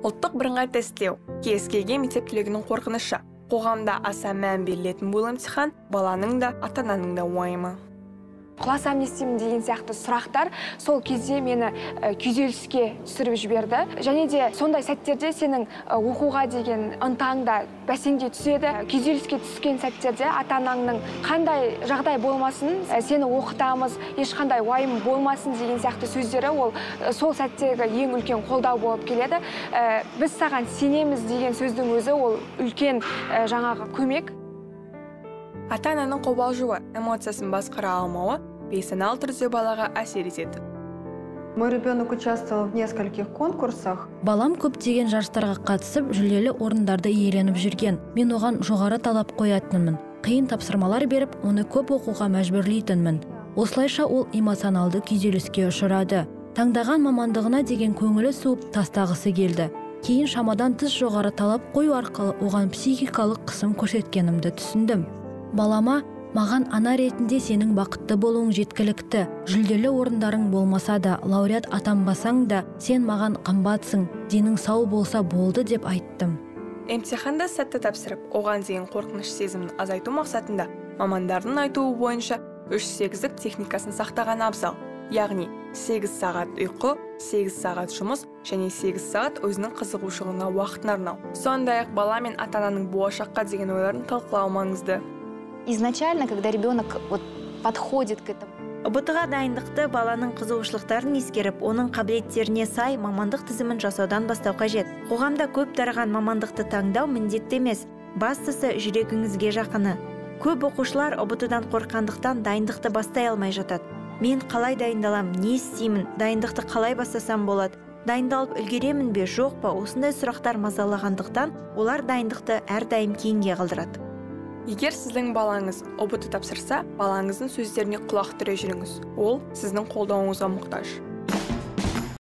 Ұлттық бірыңғай тестілеу кез келген мектеп түлегінің қорқынышы. Қоғамда аса мән берілетін бұл емтихан баланың да, ата-ананың да уайымы. Құласам не істеймін деген сияқты сұрақтар сол кезде мені күйзеліске түсіріп жіберді. Және де сондай сәттерде сенің оқуға деген ынтаң да бәсеңдей түседі. Күйзеліске түскен сәттерде ата-анаңның қандай жағдай болмасын, сені оқытамыз, ешқандай уайым болмасын деген сияқты сөздері ол сол сәттегі ең үлкен қолдау болып келеді. Біз саған сенеміз деген сөздің өзі ол үлкен жаңағы көмек. Ата-ананың қобалжуы, эмоциясын басқара алмауы бейсаналы түрде балаға әсер етеді. Мой ребенок участвовал в нескольких конкурсах. Балам көптеген жарыстарға қатысып, жүлделі орындарды иеленіп жүрген. Мен оған жоғары талап қоятынмын. Қиын тапсырмалар беріп, оны көп оқуға мәжбүрлейтінмін. Осылайша ол эмоционалды күйзеліске ұшырады. Таңдаған мамандығына деген көңілі суып тастағысы келді. Кейін шамадан тыс жоғары талап қою арқылы оған психикалық қысым көрсеткенімді түсіндім. Балама, маған ана ретінде сенің бақытты болуың жеткілікті. Жүлделі орындарың болмаса да, лауреат атанбасаң да, сен маған қымбатсың, денің сау болса болды деп айттым. Емтиханды сәтті тапсырып, оған деген қорқыныш сезімін азайту мақсатында мамандардың айтуы бойынша 3-8-дік техникасын сақтаған абзал. Яғни 8 сағат ұйқы, 8 сағат жұмыс және 8 сағат өзінің қызығушылығына уақытын арнау. Сондай-ақ бала мен ата-ананың болашаққа деген ойларын талқылау маңызды. Изначально, когда ребенок подходит к этому. ұбт-ға дайындықты баланың қызығушылықтарын ескеріп, оның қабілеттеріне сай мамандық тізімін жасаудан бастау қажет. Қоғамда көп тараған мамандықты таңдау міндетті емес, бастысы жүрегіңізге жақыны. Көп оқушылар ұбт-дан қорққандықтан дайындықты бастай алмай жатады. Мен қалай дайындалам, не істеймін, дайындықты қалай бастасам болады, дайындалып үлгеремін бе, жоқ па, осындай сұрақтар мазалағандықтан олар дайындықты әрдайым кейінге қалдырады. Егер сіздің балаңыз ұбт тапсырса, балаңыздың сөздеріне құлақ түре жүріңіз. Ол сіздің қолдауыңызға мұқтаж.